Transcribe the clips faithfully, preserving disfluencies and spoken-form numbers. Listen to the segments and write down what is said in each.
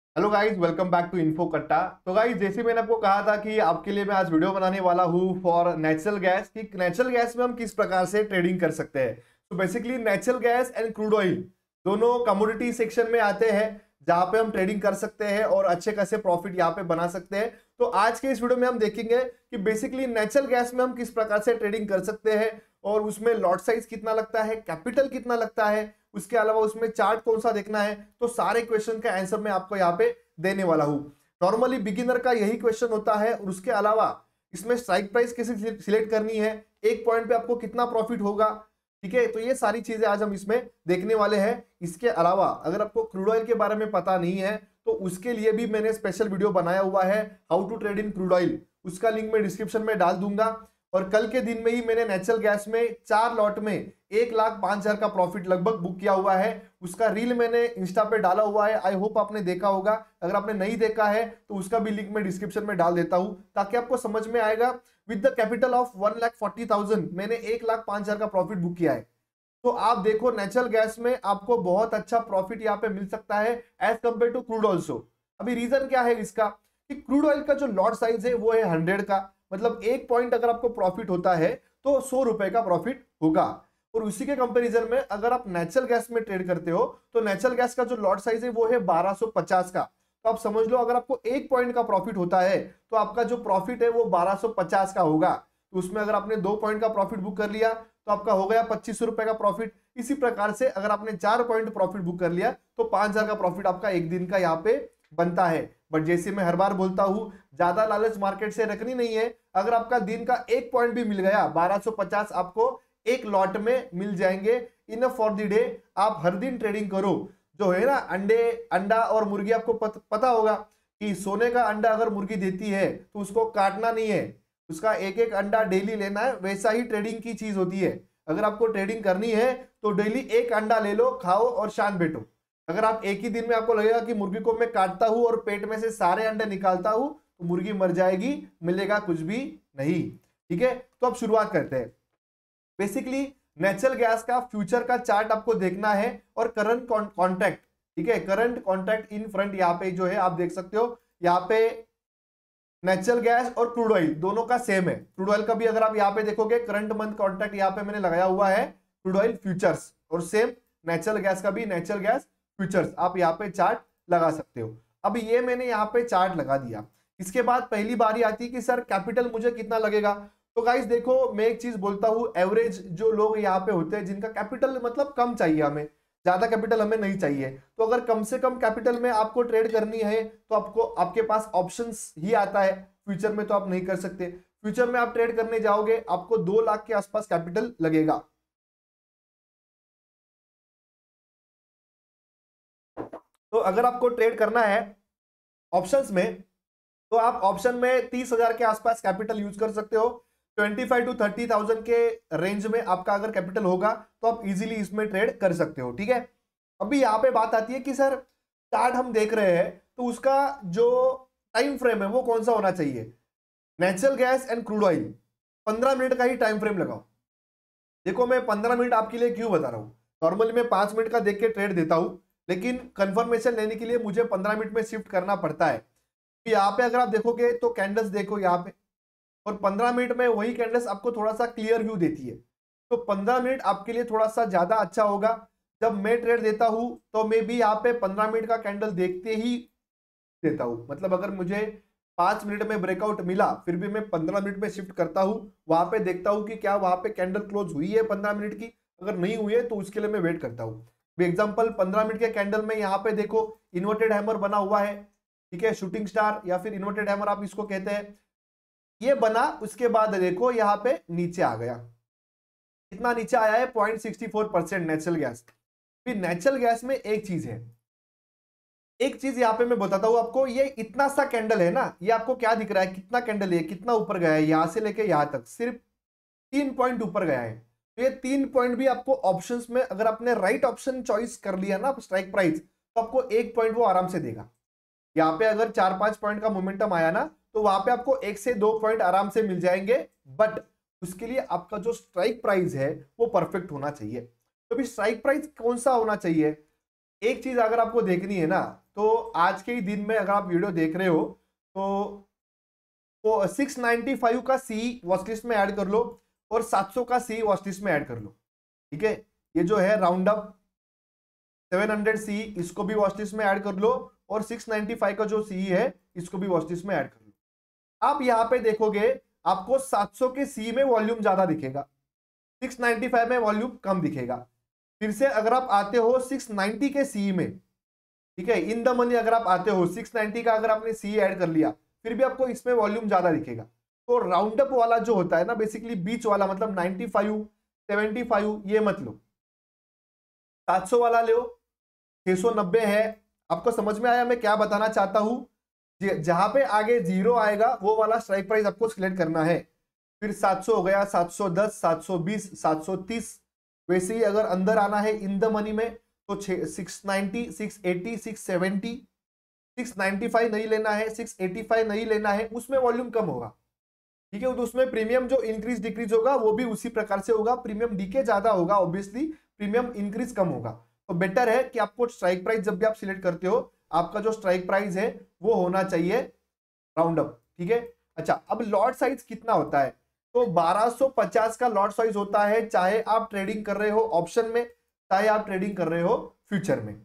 Hello guys, welcome back to Info Katta. तो guys, जैसे मैंने आपको कहा था कि आपके लिए मैं आज वीडियो बनाने वाला हूँ फॉर नेचुरल गैस कि नेचुरल गैस में हम किस प्रकार से ट्रेडिंग कर सकते हैं। तो basically natural gas and crude oil दोनों कमोडिटी सेक्शन में आते हैं, जहां पे हम ट्रेडिंग कर सकते हैं और अच्छे खासे प्रॉफिट यहाँ पे बना सकते हैं। तो आज के इस वीडियो में हम देखेंगे कि बेसिकली नेचुरल गैस में हम किस प्रकार से ट्रेडिंग कर सकते हैं और उसमें लॉट साइज कितना लगता है, कैपिटल कितना लगता है, उसके अलावा उसमें चार्ट कौन सा देखना है। तो सारे क्वेश्चन का आंसर मैं आपको यहाँ पे देने वाला हूं। नॉर्मली बिगिनर का यही क्वेश्चन होता है और उसके अलावा इसमें स्ट्राइक प्राइस कैसे सिलेक्ट करनी है, एक पॉइंट पे आपको कितना प्रॉफिट होगा, ठीक है। तो ये सारी चीजें आज हम इसमें देखने वाले हैं। इसके अलावा अगर आपको क्रूड ऑयल के बारे में पता नहीं है तो उसके लिए भी मैंने स्पेशल वीडियो बनाया हुआ है, how to trade in crude oil. उसका लिंक मैं डिस्क्रिप्शन में डाल दूंगा। और कल के दिन में ही मैंने नेचुरल गैस में चार लॉट में एक लाख पांच हजार का प्रॉफिट लगभग बुक किया हुआ है। उसका रील मैंने इंस्टा पे डाला हुआ है, आई होप आपने देखा होगा। अगर आपने नहीं देखा है तो उसका भी लिंक मैं डिस्क्रिप्शन में डाल देता हूं, ताकि आपको समझ में आएगा। With the capital of one lakh forty thousand मैंने एक लाख पांच हजार का प्रॉफिट बुक किया है। तो आप देखो, नेचुरल गैस में आपको बहुत अच्छा प्रॉफिट यहाँ पे मिल सकता है as compare to crude also. अभी रीजन क्या है इसका कि क्रूड ऑयल का जो लॉट साइज है वो है हंड्रेड का, मतलब एक पॉइंट अगर आपको प्रॉफिट होता है तो सौ रुपए का प्रॉफिट होगा। और उसी के कंपैरिजन में अगर आप नेचुरल गैस में ट्रेड करते हो तो नेचुरल गैस का जो लॉट साइज है वो है बारह सौ पचास का। तो आप समझ लो, अगर आपको एक पॉइंट का प्रॉफिट होता है तो आपका जो प्रॉफिट है वो बारह सौ पचास का होगा। तो उसमें अगर आपने दो पॉइंट का प्रॉफिट बुक कर लिया तो आपका हो गया पच्चीस सौ रुपए का प्रॉफिट। इसी प्रकार से अगर आपने चार पॉइंट प्रॉफिट बुक कर लिया तो पांच हजार का प्रॉफिट आपका एक दिन का यहाँ पे बनता है। बट जैसे मैं हर बार बोलता हूं, ज्यादा लालच मार्केट से रखनी नहीं है। अगर आपका दिन का एक पॉइंट भी मिल गया, बारह सौ पचास आपको एक लॉट में मिल जाएंगे, इनफ फॉर द डे। आप हर दिन ट्रेडिंग करो। जो है ना, अंडे अंडा और मुर्गी, आपको पत, पता होगा कि सोने का अंडा अगर मुर्गी देती है तो उसको काटना नहीं है, उसका एक एक अंडा डेली लेना है। वैसा ही ट्रेडिंग की चीज होती है। अगर आपको ट्रेडिंग करनी है तो डेली एक अंडा ले लो, खाओ और शांत बैठो। अगर आप एक ही दिन में आपको लगेगा कि मुर्गी को मैं काटता हूं और पेट में से सारे अंडे निकालता हूं, तो मुर्गी मर जाएगी, मिलेगा कुछ भी नहीं। ठीक है, तो अब शुरुआत करते हैं। बेसिकली नेचुरल गैस का फ्यूचर का चार्ट आपको देखना है और करंट कॉन्ट्रैक्ट, ठीक है, करंट कॉन्ट्रैक्ट इन फ्रंट यहाँ पे जो है आप देख सकते हो। यहाँ पे नेचुरल गैस और क्रूड ऑयल दोनों का सेम है। क्रूड ऑयल का भी अगर आप यहाँ पे देखोगे, करंट मंथ कॉन्ट्रैक्ट यहाँ पे मैंने लगाया हुआ है क्रूड ऑयल फ्यूचर्स, और सेम नेचुरल गैस का भी नेचुरल गैस फ्यूचर्स आप यहाँ पे चार्ट लगा सकते हो। अब ये मैंने यहाँ पे चार्ट लगा दिया। इसके बाद पहली बारी आती है कि सर कैपिटल मुझे कितना लगेगा। तो गाइस देखो, मैं एक चीज बोलता हूँ, एवरेज जो लोग यहाँ पे होते हैं जिनका कैपिटल मतलब कम चाहिए, हमें ज्यादा कैपिटल हमें नहीं चाहिए, तो अगर कम से कम कैपिटल में आपको ट्रेड करनी है तो आपको आपके पास ऑप्शंस ही आता है। फ्यूचर में तो आप नहीं कर सकते। फ्यूचर में आप ट्रेड करने जाओगे आपको दो लाख के आसपास कैपिटल लगेगा। तो अगर आपको ट्रेड करना है ऑप्शंस में तो आप ऑप्शन में तीस हजार के आसपास कैपिटल यूज कर सकते हो। Twenty five to thirty thousand के रेंज में आपका अगर कैपिटल होगा तो आप इजीली इसमें ट्रेड कर सकते हो। ठीक है, अभी यहाँ पे बात आती है कि सर चार्ट हम देख रहे हैं तो उसका जो टाइम फ्रेम है वो कौन सा होना चाहिए। Natural gas and crude oil पंद्रह मिनट का ही टाइम फ्रेम लगाओ। देखो, मैं पंद्रह मिनट आपके लिए क्यों बता रहा हूं, नॉर्मली मैं पांच मिनट का देख के ट्रेड देता हूं, लेकिन कंफर्मेशन लेने के लिए मुझे पंद्रह मिनट में शिफ्ट करना पड़ता है। तो यहाँ पे अगर आप देखोगे तो कैंडल्स देखो यहाँ पे, और पंद्रह मिनट में वही कैंडल्स आपको थोड़ा सा क्लियर व्यू देती है। तो पंद्रह मिनट आपके लिए थोड़ा सा ज्यादा अच्छा होगा। जब मैं ट्रेड देता हूं तो मैं भी यहाँ पे पंद्रह मिनट का कैंडल देखते ही देता हूं। मतलब अगर मुझे पांच मिनट में ब्रेकआउट मिला फिर भी मैं पंद्रह मिनट में शिफ्ट करता हूं, वहां पे देखता हूं कि क्या वहां पे कैंडल क्लोज हुई है पंद्रह मिनट की। अगर नहीं हुई है तो उसके लिए मैं वेट करता हूं। एग्जाम्पल, पंद्रह मिनट के कैंडल में यहाँ पे देखो इन्वर्टेड हैमर बना हुआ है, ठीक है, शूटिंग स्टार या फिर इन्वर्टेड हैमर आप इसको कहते हैं। ये बना, उसके बाद देखो यहाँ पे नीचे आ गया। कितना नीचे आया है, point sixty four percent natural gas. फिर नेचुरल गैस में एक चीज है, एक चीज यहाँ पे मैं बताता हूं आपको। ये इतना सा कैंडल है ना, ये आपको क्या दिख रहा है, कितना कैंडल है, कितना ऊपर गया है, यहां से लेके यहां तक सिर्फ तीन पॉइंट ऊपर गया है। तो ये तीन पॉइंट भी आपको ऑप्शंस में अगर आपने राइट ऑप्शन चॉइस कर लिया ना स्ट्राइक प्राइस, तो आपको एक पॉइंट वो आराम से देगा। यहाँ पे अगर चार पांच पॉइंट का मोमेंटम आया ना तो वहां पे आपको एक से दो पॉइंट आराम से मिल जाएंगे। बट उसके लिए आपका जो स्ट्राइक प्राइस है वो परफेक्ट होना चाहिए। तो भी स्ट्राइक प्राइस कौन सा होना चाहिए, एक चीज अगर आपको देखनी है ना, तो आज के ही दिन में अगर आप वीडियो देख रहे हो तो तो सिक्स नाइन्टी फाइव का सी वॉच लिस्ट में ऐड कर लो और सात सौ का सी वॉच लिस्ट में ऐड कर लो। ठीक है, ये जो है round up seven hundred C, इसको भी वॉच लिस्ट में ऐड कर लो और सिक्स नाइन्टी फाइव का जो सी है इसको भी वॉच लिस्ट में ऐड कर लो। आप यहाँ पे देखोगे आपको सात सौ के सी में वॉल्यूम ज्यादा दिखेगा, सिक्स नाइन्टी फाइव में वॉल्यूम कम दिखेगा। फिर से अगर आप आते हो सिक्स नाइन्टी के सी में, ठीक है, इन द मनी अगर आप आते हो सिक्स नाइन्टी का अगर आपने सी ऐड कर लिया, फिर भी आपको इसमें वॉल्यूम ज्यादा दिखेगा। तो राउंड अप वाला जो होता है ना, बेसिकली बीच वाला, मतलब नाइन्टी फाइव सेवेंटी फाइव ये मत लो, सात सौ वाला लो, छह सौ नब्बे है। आपको समझ में आया मैं क्या बताना चाहता हूं? जहां पे आगे जीरो आएगा वो वाला स्ट्राइक प्राइस आपको सिलेक्ट करना है। फिर सात सौ हो गया, सात सौ दस, सात सौ बीस, सात सौ तीस। वैसे ही अगर अंदर आना है इन द मनी में तो six ninety, six eighty, six seventy, six ninety five नहीं लेना है, सिक्स एटी फाइव नहीं लेना है, उसमें वॉल्यूम कम होगा। ठीक है, तो उसमें प्रीमियम जो इंक्रीज डिक्रीज होगा वो भी उसी प्रकार से होगा। प्रीमियम डीके ज्यादा होगा, ऑब्वियसली प्रीमियम इंक्रीज कम होगा। तो बेटर है कि आपको स्ट्राइक प्राइस जब भी आप सिलेक्ट करते हो, आपका जो स्ट्राइक प्राइस है वो होना चाहिए राउंड अप। ठीक है, अच्छा, अब लॉट साइज कितना होता है? तो बारह सौ पचास का लॉट साइज होता है, चाहे आप ट्रेडिंग कर रहे हो ऑप्शन में, चाहे आप ट्रेडिंग कर रहे हो फ्यूचर में।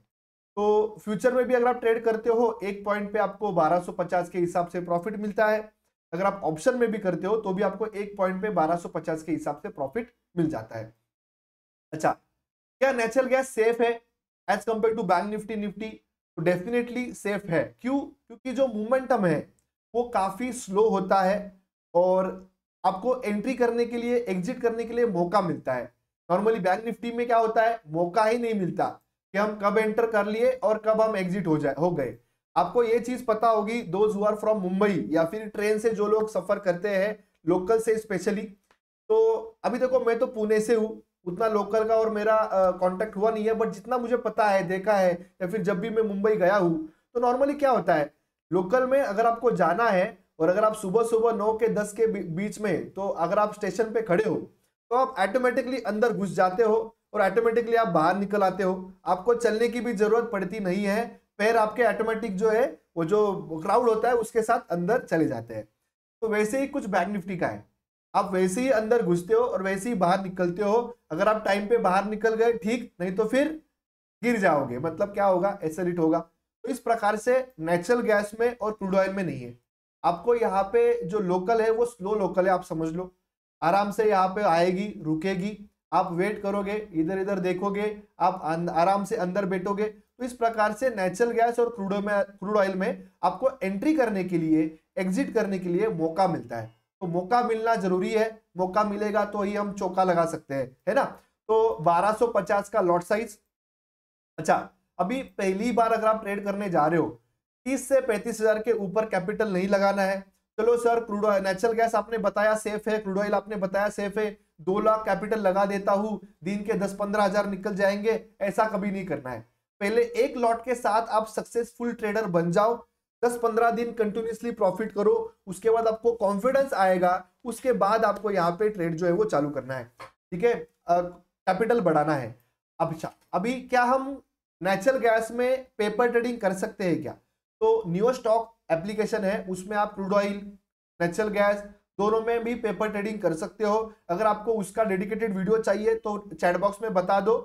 तो फ्यूचर में भी अगर आप ट्रेड करते हो, एक पॉइंट पे आपको बारह सौ पचास के हिसाब से प्रॉफिट मिलता है। अगर आप ऑप्शन में भी करते हो तो भी आपको एक पॉइंट पे बारह सौ पचास के हिसाब से प्रॉफिट मिल जाता है। अच्छा, क्या नेचुरल गैस सेफ है as compare to Bank Nifty Nifty? तो डेफिनेटली सेफ है। क्यों? क्योंकि जो मोमेंटम है वो काफी स्लो होता है और आपको एंट्री करने के लिए, एग्जिट करने के लिए मौका मिलता है। नॉर्मली बैंक निफ्टी में क्या होता है, मौका ही नहीं मिलता कि हम कब एंटर कर लिए और कब हम एग्जिट हो जाए हो गए। आपको ये चीज पता होगी, those who are from Mumbai या फिर ट्रेन से जो लोग सफर करते हैं, लोकल से स्पेशली। तो अभी देखो मैं तो पुणे से हूँ, उतना लोकल का और मेरा कांटेक्ट हुआ नहीं है, बट जितना मुझे पता है, देखा है, या फिर जब भी मैं मुंबई गया हूँ, तो नॉर्मली क्या होता है, लोकल में अगर आपको जाना है और अगर आप सुबह सुबह नौ के दस के बीच में, तो अगर आप स्टेशन पे खड़े हो तो आप ऑटोमेटिकली अंदर घुस जाते हो और ऑटोमेटिकली आप बाहर निकल आते हो। आपको चलने की भी जरूरत पड़ती नहीं है, पैर आपके ऑटोमेटिक जो है वो जो क्राउड होता है उसके साथ अंदर चले जाते हैं। तो वैसे ही कुछ बैंक निफ्टी का है, आप वैसे ही अंदर घुसते हो और वैसे ही बाहर निकलते हो। अगर आप टाइम पे बाहर निकल गए ठीक, नहीं तो फिर गिर जाओगे, मतलब क्या होगा, एक्सेलरेट होगा। तो इस प्रकार से नेचुरल गैस में और क्रूड ऑयल में नहीं है। आपको यहाँ पे जो लोकल है वो स्लो लोकल है, आप समझ लो, आराम से यहाँ पे आएगी, रुकेगी, आप वेट करोगे, इधर इधर देखोगे, आप आराम से अंदर बैठोगे। तो इस प्रकार से नेचुरल गैस और क्रूड में क्रूड ऑयल में आपको एंट्री करने के लिए, एग्जिट करने के लिए मौका मिलता है। तो मौका मिलना जरूरी है, मौका मिलेगा तो ही हम चौका लगा सकते हैं, है ना। तो बारह सौ पचास का लॉट साइज। अच्छा, अभी पहली बार अगर आप ट्रेड करने जा रहे हो, तीस से पैंतीस हजार के ऊपर कैपिटल नहीं लगाना है। चलो sir, crude oil, natural gas आपने बताया सेफ है, क्रूड ऑयल आपने बताया सेफ है, दो लाख कैपिटल लगा देता हूं, दिन के दस पंद्रह हजार निकल जाएंगे, ऐसा कभी नहीं करना है। पहले एक लॉट के साथ आप सक्सेसफुल ट्रेडर बन जाओ, दस पंद्रह दिन कंटिन्यूसली प्रॉफिट करो, उसके बाद आपको कॉन्फिडेंस आएगा, उसके बाद आपको यहाँ पे ट्रेड जो है वो चालू करना है। ठीक है, कैपिटल बढ़ाना है। अब अच्छा, अभी क्या हम नेचुरल गैस में पेपर ट्रेडिंग कर सकते हैं क्या? तो न्यू स्टॉक एप्लीकेशन है, उसमें आप क्रूड ऑयल, नेचुरल गैस दोनों में भी पेपर ट्रेडिंग कर सकते हो। अगर आपको उसका डेडिकेटेड वीडियो चाहिए तो चैट बॉक्स में बता दो,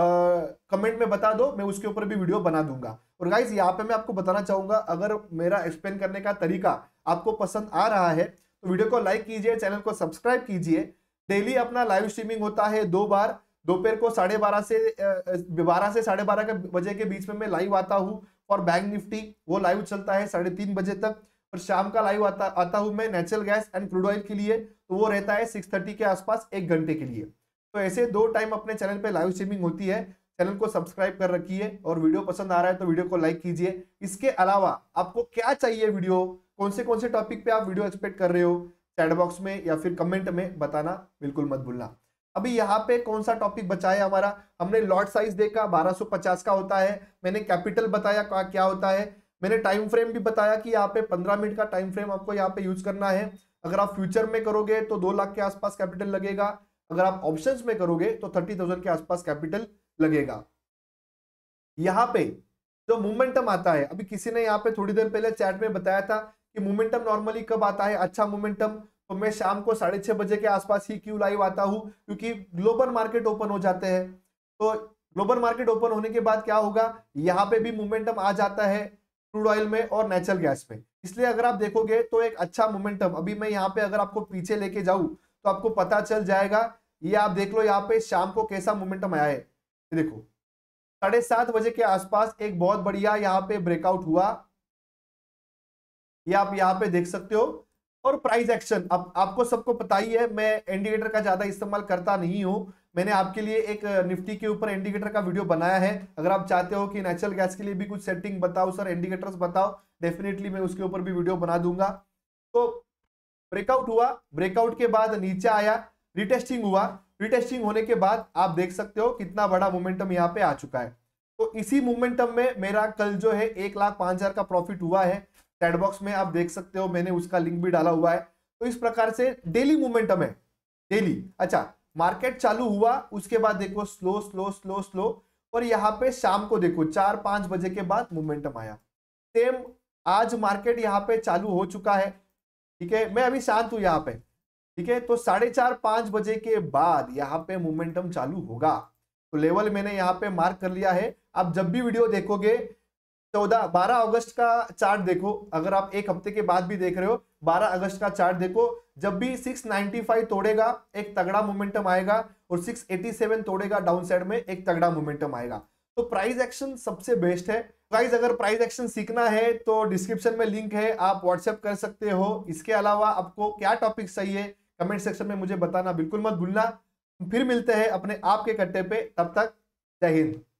कमेंट में बता दो, मैं उसके ऊपर भी वीडियो बना दूंगा। और गाइस यहाँ पे मैं आपको बताना चाहूंगा, अगर मेरा एक्सप्लेन करने का तरीका आपको पसंद आ रहा है तो वीडियो को लाइक कीजिए, चैनल को सब्सक्राइब कीजिए। डेली अपना लाइव स्ट्रीमिंग होता है दो बार, दोपहर को साढ़े बारह से बारह से साढ़े बारह के बजे के बीच में मैं लाइव आता हूँ और बैंक निफ्टी वो लाइव चलता है साढ़े तीन बजे तक। और शाम का लाइव आता आता हूँ मैं natural gas and crude oil के लिए, तो वो रहता है सिक्स थर्टी के आसपास, एक घंटे के लिए। तो ऐसे दो टाइम अपने चैनल पे लाइव स्ट्रीमिंग होती है। चैनल को सब्सक्राइब कर रखिए और वीडियो पसंद आ रहा है तो वीडियो को लाइक कीजिए। इसके अलावा आपको क्या चाहिए वीडियो, कौन से कौन से टॉपिक पे आप वीडियो एक्सपेक्ट कर रहे हो, चैट बॉक्स में या फिर कमेंट में बताना बिल्कुल मत भूलना। अभी यहाँ पे कौन सा टॉपिक बचा है हमारा, हमने लॉट साइज देखा बारह सौ पचास का होता है, मैंने कैपिटल बताया क्या होता है, मैंने टाइम फ्रेम भी बताया कि यहाँ पे पंद्रह मिनट का टाइम फ्रेम आपको यहाँ पे यूज करना है। अगर आप फ्यूचर में करोगे तो दो लाख के आसपास कैपिटल लगेगा, अगर आप ऑप्शंस में करोगे तो थर्टी थाउजेंड के आसपास कैपिटल लगेगा। यहाँ पे जो मोमेंटम आता है, अभी किसी ने यहाँ पे थोड़ी देर पहले चैट में बताया था कि मोमेंटम नॉर्मली कब आता है अच्छा मोमेंटम, तो मैं शाम को साढ़े छह बजे के आसपास ही क्यों लाइव आता हूँ, क्योंकि ग्लोबल मार्केट ओपन हो जाते हैं। तो ग्लोबल मार्केट ओपन होने के बाद क्या होगा, यहाँ पे भी मोमेंटम आ जाता है क्रूड ऑयल में और नेचुरल गैस में। इसलिए अगर आप देखोगे तो एक अच्छा मोमेंटम, अभी मैं यहाँ पे अगर आपको पीछे लेके जाऊं तो आपको पता चल जाएगा। ये आप देख लो यहाँ पे शाम को कैसा मोमेंटम आया है। देखो साढ़े सात बजे के आसपास एक बहुत बढ़िया यहाँ पे ब्रेकआउट हुआ, ये आप यहाँ पे देख सकते हो। और प्राइस एक्शन, अब आपको सबको पता ही है, मैं इंडिकेटर का ज्यादा इस्तेमाल करता नहीं हूं। मैंने आपके लिए एक निफ्टी के ऊपर इंडिकेटर का वीडियो बनाया है, अगर आप चाहते हो कि नेचुरल गैस के लिए भी कुछ सेटिंग बताओ सर, इंडिकेटर्स बताओ, डेफिनेटली मैं उसके ऊपर भी वीडियो बना दूंगा। तो ब्रेकआउट हुआ, ब्रेकआउट के बाद नीचे आया, रिटेस्टिंग हुआ, रिटेस्टिंग होने के बाद आप देख सकते हो कितना बड़ा मोमेंटम यहाँ पे आ चुका है। तो इसी मोमेंटम में मेरा कल जो है एक लाख पांच हजार का प्रॉफिट हुआ है। चैट बॉक्स में आप देख सकते हो, मैंने उसका लिंक भी डाला हुआ है। तो इस प्रकार से डेली मोमेंटम है, डेली। अच्छा, मार्केट चालू हुआ, उसके बाद देखो स्लो स्लो स्लो स्लो, और यहाँ पे शाम को देखो चार पांच बजे के बाद मोमेंटम आया। सेम आज मार्केट यहाँ पे चालू हो चुका है, ठीक है, मैं अभी शांत हूं यहाँ पे, ठीक है। तो साढ़े चार पांच बजे के बाद यहाँ पे मोमेंटम चालू होगा। तो लेवल मैंने यहाँ पे मार्क कर लिया है। आप जब भी वीडियो देखोगे, चौदह बारह अगस्त का चार्ट देखो, अगर आप एक हफ्ते के बाद भी देख रहे हो, बारह अगस्त का चार्ट देखो, जब भी छह सौ पचानवे तोड़ेगा एक तगड़ा मोमेंटम आएगा, और छह सौ सत्तासी तोड़ेगा डाउन साइड में एक तगड़ा मोमेंटम आएगा। तो प्राइस एक्शन सबसे बेस्ट है गाइस। अगर प्राइस एक्शन सीखना है तो डिस्क्रिप्शन में लिंक है, आप व्हाट्सएप कर सकते हो। इसके अलावा आपको क्या टॉपिक चाहिए कमेंट सेक्शन में मुझे बताना बिल्कुल मत भूलना। फिर मिलते हैं अपने आप के कट्टे पे, तब तक जय हिंद।